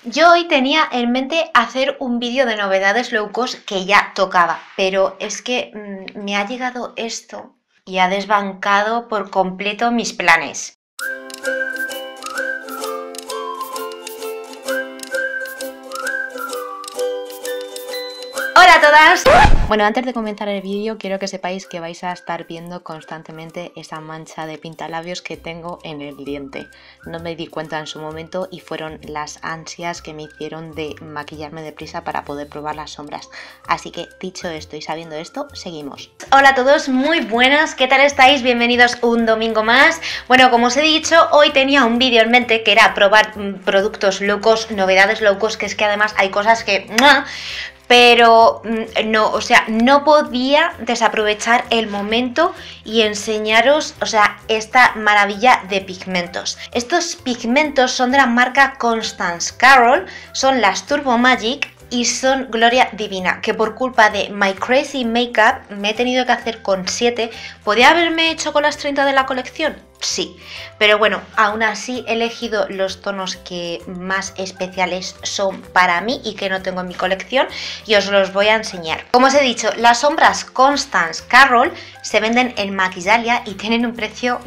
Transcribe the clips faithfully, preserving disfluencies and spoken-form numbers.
Yo hoy tenía en mente hacer un vídeo de novedades low cost que ya tocaba, pero es que mmm, me ha llegado esto y ha desbancado por completo mis planes. ¡Hola a todas! Bueno, antes de comenzar el vídeo quiero que sepáis que vais a estar viendo constantemente esa mancha de pintalabios que tengo en el diente. No me di cuenta en su momento y fueron las ansias que me hicieron de maquillarme deprisa para poder probar las sombras. Así que dicho esto y sabiendo esto, seguimos. Hola a todos, muy buenas, ¿qué tal estáis? Bienvenidos un domingo más. Bueno, como os he dicho, hoy tenía un vídeo en mente que era probar mmm, productos low cost, novedades low cost, que es que además hay cosas que... ¡mua! Pero no, o sea, no podía desaprovechar el momento y enseñaros, o sea, esta maravilla de pigmentos. Estos pigmentos son de la marca Constance Carroll, son las Turbo Magic y son gloria divina, que por culpa de My Crazy Makeup me he tenido que hacer con siete. ¿Podría haberme hecho con las treinta de la colección? Sí, pero bueno, aún así he elegido los tonos que más especiales son para mí y que no tengo en mi colección y os los voy a enseñar. Como os he dicho, las sombras Constance Carroll se venden en Maquisalia y tienen un precio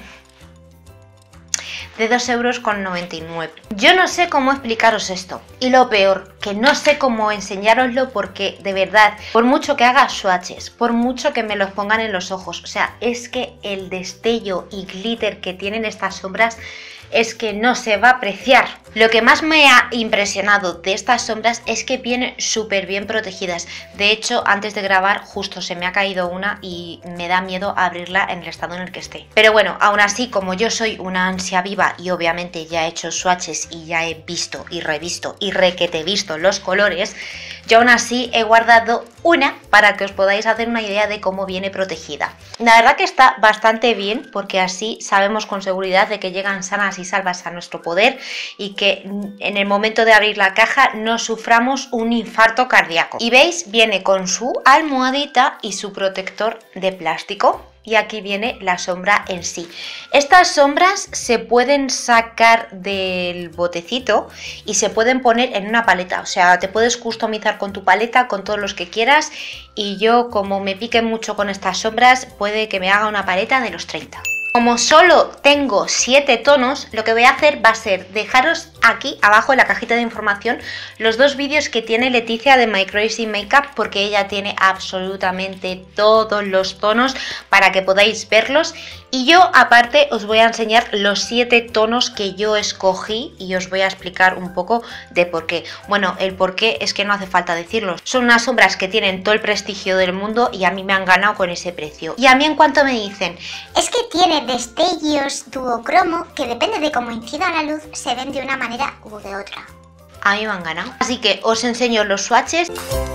de dos euros con noventa y nueve. Yo no sé cómo explicaros esto y lo peor, que no sé cómo enseñároslo porque de verdad, por mucho que haga swatches, por mucho que me los pongan en los ojos, o sea, es que el destello y glitter que tienen estas sombras es que no se va a apreciar. Lo que más me ha impresionado de estas sombras es que vienen súper bien protegidas. De hecho, antes de grabar justo se me ha caído una y me da miedo abrirla en el estado en el que esté. Pero bueno, aún así, como yo soy una ansia viva y obviamente ya he hecho swatches y ya he visto y revisto y requete visto los colores, yo aún así he guardado una para que os podáis hacer una idea de cómo viene protegida. La verdad que está bastante bien porque así sabemos con seguridad de que llegan sanas y salvas a nuestro poder y que en el momento de abrir la caja no suframos un infarto cardíaco. Y veis, viene con su almohadita y su protector de plástico. Y aquí viene la sombra en sí. Estas sombras se pueden sacar del botecito y se pueden poner en una paleta. O sea, te puedes customizar con tu paleta, con todos los que quieras. Y yo, como me pique mucho con estas sombras, puede que me haga una paleta de los treinta. Como solo tengo siete tonos, lo que voy a hacer va a ser dejaros aquí abajo en la cajita de información los dos vídeos que tiene Leticia de My Crazy Makeup, porque ella tiene absolutamente todos los tonos para que podáis verlos. Y yo aparte os voy a enseñar los siete tonos que yo escogí y os voy a explicar un poco de por qué. Bueno, el por qué es que no hace falta decirlo. Son unas sombras que tienen todo el prestigio del mundo y a mí me han ganado con ese precio. Y a mí en cuanto me dicen, es que tiene destellos duocromo que depende de cómo incida la luz se ven de una manera u de otra. A mí me han ganado. Así que os enseño los swatches.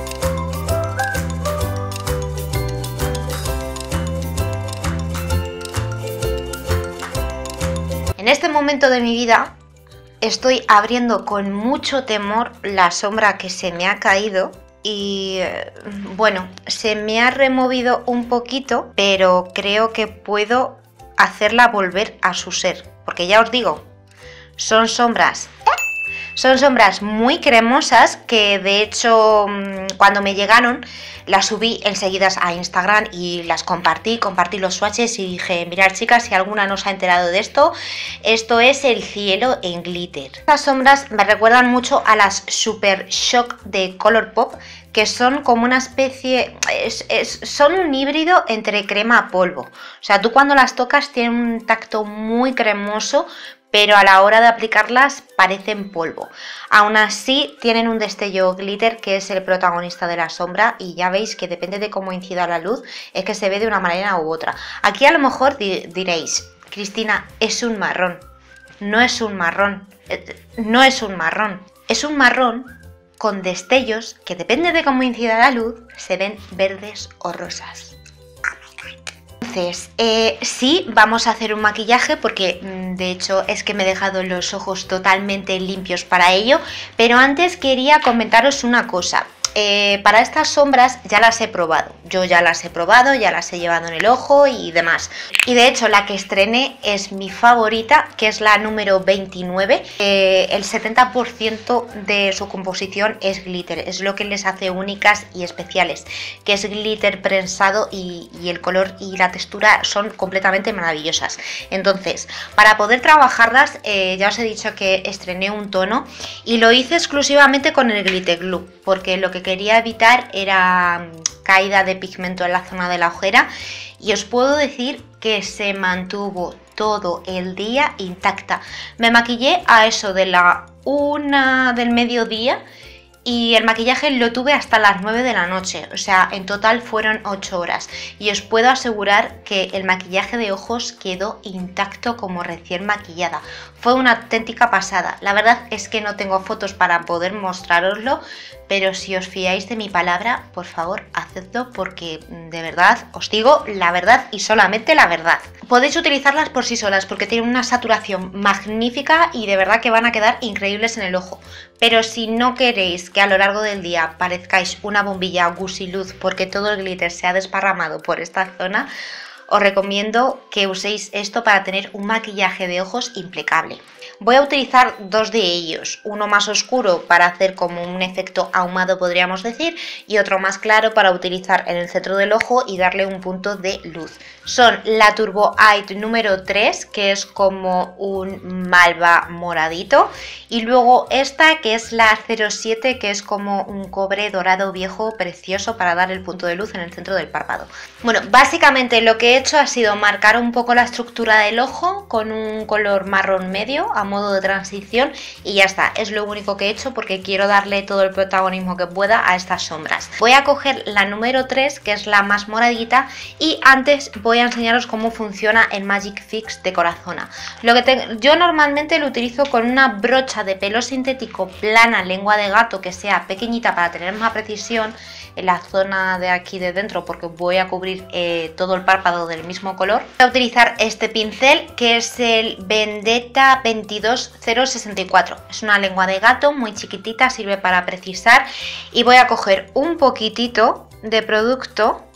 En este momento de mi vida estoy abriendo con mucho temor la sombra que se me ha caído y bueno, se me ha removido un poquito, pero creo que puedo hacerla volver a su ser, porque ya os digo, son sombras Son sombras muy cremosas que de hecho cuando me llegaron las subí enseguida a Instagram y las compartí, compartí los swatches y dije, mirad chicas, si alguna no se ha enterado de esto, esto es el cielo en glitter. Estas sombras me recuerdan mucho a las Super Shock de Colourpop, que son como una especie, es, es, son un híbrido entre crema a polvo. O sea, tú cuando las tocas tienen un tacto muy cremoso, pero a la hora de aplicarlas parecen polvo. Aún así tienen un destello glitter que es el protagonista de la sombra y ya veis que depende de cómo incida la luz, es que se ve de una manera u otra. Aquí a lo mejor di diréis, Cristina, es un marrón. No es un marrón, no es un marrón, es un marrón con destellos que depende de cómo incida la luz, se ven verdes o rosas. Entonces, eh, sí, vamos a hacer un maquillaje porque de hecho es que me he dejado los ojos totalmente limpios para ello, pero antes quería comentaros una cosa. eh, para estas sombras ya las he probado. Yo ya las he probado, ya las he llevado en el ojo y demás. Y de hecho la que estrené es mi favorita, que es la número veintinueve. Eh, el setenta por ciento de su composición es glitter, es lo que les hace únicas y especiales, que es glitter prensado y, y el color y la textura son completamente maravillosas. Entonces, para poder trabajarlas, eh, ya os he dicho que estrené un tono y lo hice exclusivamente con el glitter glue, porque lo que quería evitar era caída de pigmento en la zona de la ojera, y os puedo decir que se mantuvo todo el día intacta. Me maquillé a eso de la una del mediodía y el maquillaje lo tuve hasta las nueve de la noche, o sea, en total fueron ocho horas. Y os puedo asegurar que el maquillaje de ojos quedó intacto como recién maquillada. Fue una auténtica pasada. La verdad es que no tengo fotos para poder mostraroslo, pero si os fiáis de mi palabra, por favor, hacedlo, porque de verdad os digo la verdad y solamente la verdad. Podéis utilizarlas por sí solas porque tienen una saturación magnífica y de verdad que van a quedar increíbles en el ojo. Pero si no queréis que a lo largo del día parezcáis una bombilla gusiluz porque todo el glitter se ha desparramado por esta zona, os recomiendo que uséis esto para tener un maquillaje de ojos impecable. Voy a utilizar dos de ellos, uno más oscuro para hacer como un efecto ahumado, podríamos decir, y otro más claro para utilizar en el centro del ojo y darle un punto de luz. Son la Turbo Eye número tres, que es como un malva moradito, y luego esta que es la cero siete, que es como un cobre dorado viejo precioso para dar el punto de luz en el centro del párpado. Bueno, básicamente lo que he hecho ha sido marcar un poco la estructura del ojo con un color marrón medio a modo de transición y ya está, es lo único que he hecho porque quiero darle todo el protagonismo que pueda a estas sombras. Voy a coger la número tres, que es la más moradita, y antes voy a enseñaros cómo funciona el Magic Fix de Corazona. Lo que te... Yo normalmente lo utilizo con una brocha de pelo sintético plana, lengua de gato, que sea pequeñita para tener más precisión en la zona de aquí de dentro, porque voy a cubrir eh, todo el párpado del mismo color. Voy a utilizar este pincel que es el Vendetta veintidós cero sesenta y cuatro, es una lengua de gato muy chiquitita, sirve para precisar, y voy a coger un poquitito de producto,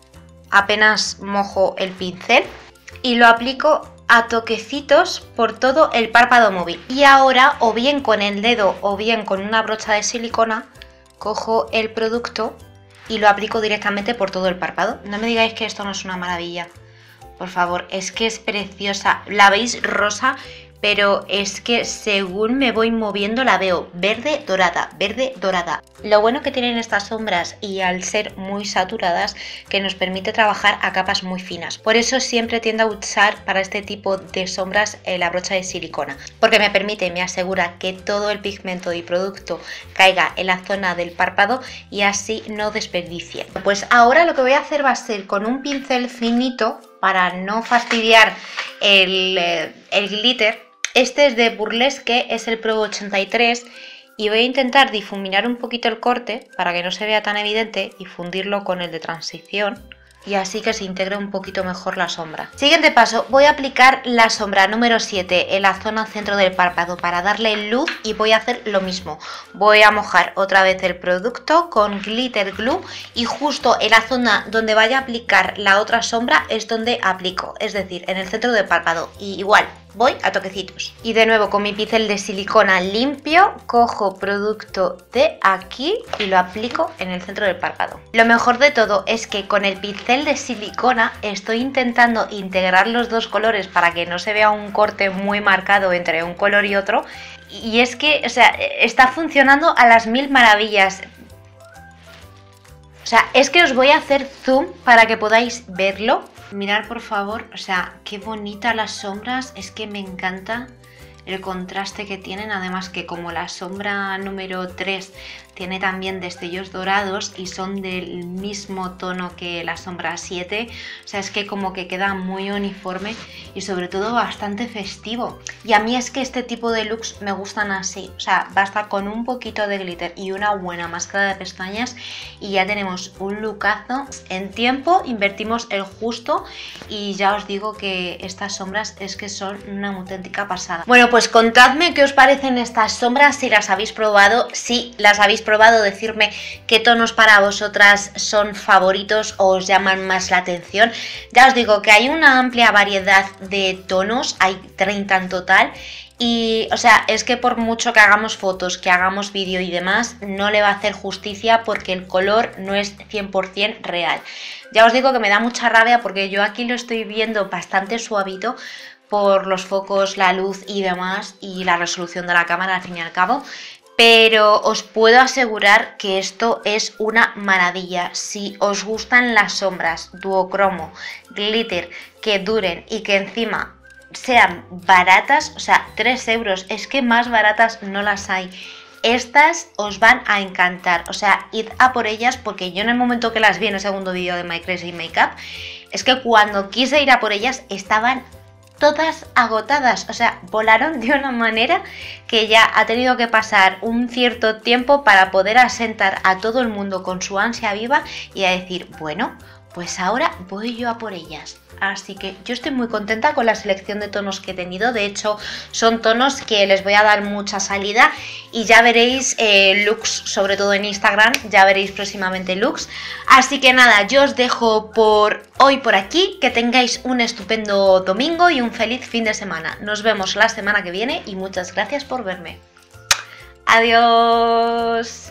apenas mojo el pincel y lo aplico a toquecitos por todo el párpado móvil. Y ahora, o bien con el dedo o bien con una brocha de silicona, cojo el producto y lo aplico directamente por todo el párpado. No me digáis que esto no es una maravilla, por favor, es que es preciosa. La veis rosa, pero es que según me voy moviendo la veo verde dorada, verde dorada. Lo bueno que tienen estas sombras, y al ser muy saturadas, que nos permite trabajar a capas muy finas. Por eso siempre tiendo a usar para este tipo de sombras eh, la brocha de silicona, porque me permite, me asegura que todo el pigmento y producto caiga en la zona del párpado y así no desperdicie. Pues ahora lo que voy a hacer va a ser con un pincel finito, para no fastidiar el, eh, el glitter. Este es de Burlesque, es el Pro ochenta y tres, y voy a intentar difuminar un poquito el corte para que no se vea tan evidente y fundirlo con el de transición, y así que se integre un poquito mejor la sombra. Siguiente paso, voy a aplicar la sombra número siete en la zona centro del párpado para darle luz, y voy a hacer lo mismo. Voy a mojar otra vez el producto con glitter glue y justo en la zona donde vaya a aplicar la otra sombra es donde aplico, es decir, en el centro del párpado, y igual voy a toquecitos. Y de nuevo con mi pincel de silicona limpio cojo producto de aquí y lo aplico en el centro del párpado. Lo mejor de todo es que con el pincel de silicona estoy intentando integrar los dos colores para que no se vea un corte muy marcado entre un color y otro, y es que, o sea, está funcionando a las mil maravillas. O sea, es que os voy a hacer zoom para que podáis verlo. Mirad por favor, o sea, qué bonitas las sombras, es que me encanta el contraste que tienen, además que como la sombra número tres tiene también destellos dorados y son del mismo tono que la sombra siete, o sea, es que como que queda muy uniforme y sobre todo bastante festivo. Y a mí es que este tipo de looks me gustan así, o sea, basta con un poquito de glitter y una buena máscara de pestañas y ya tenemos un lookazo. En tiempo invertimos el justo y ya os digo que estas sombras es que son una auténtica pasada. Bueno, pues pues contadme qué os parecen estas sombras, si las habéis probado, si las habéis probado, decirme qué tonos para vosotras son favoritos o os llaman más la atención. Ya os digo que hay una amplia variedad de tonos, hay treinta en total. Y, o sea, es que por mucho que hagamos fotos, que hagamos vídeo y demás, no le va a hacer justicia porque el color no es cien por cien real. Ya os digo que me da mucha rabia porque yo aquí lo estoy viendo bastante suavito por los focos, la luz y demás, y la resolución de la cámara al fin y al cabo. Pero os puedo asegurar que esto es una maravilla. Si os gustan las sombras duocromo, glitter, que duren y que encima sean baratas, o sea, tres euros, es que más baratas no las hay. Estas os van a encantar, o sea, id a por ellas porque yo en el momento que las vi en el segundo vídeo de My Crazy Makeup, es que cuando quise ir a por ellas estaban todas agotadas, o sea, volaron de una manera que ya ha tenido que pasar un cierto tiempo para poder asentar a todo el mundo con su ansia viva y a decir, bueno, pues ahora voy yo a por ellas. Así que yo estoy muy contenta con la selección de tonos que he tenido. De hecho, son tonos que les voy a dar mucha salida y ya veréis eh, looks, sobre todo en Instagram, ya veréis próximamente looks. Así que nada, yo os dejo por hoy por aquí. Que tengáis un estupendo domingo y un feliz fin de semana. Nos vemos la semana que viene y muchas gracias por verme. Adiós.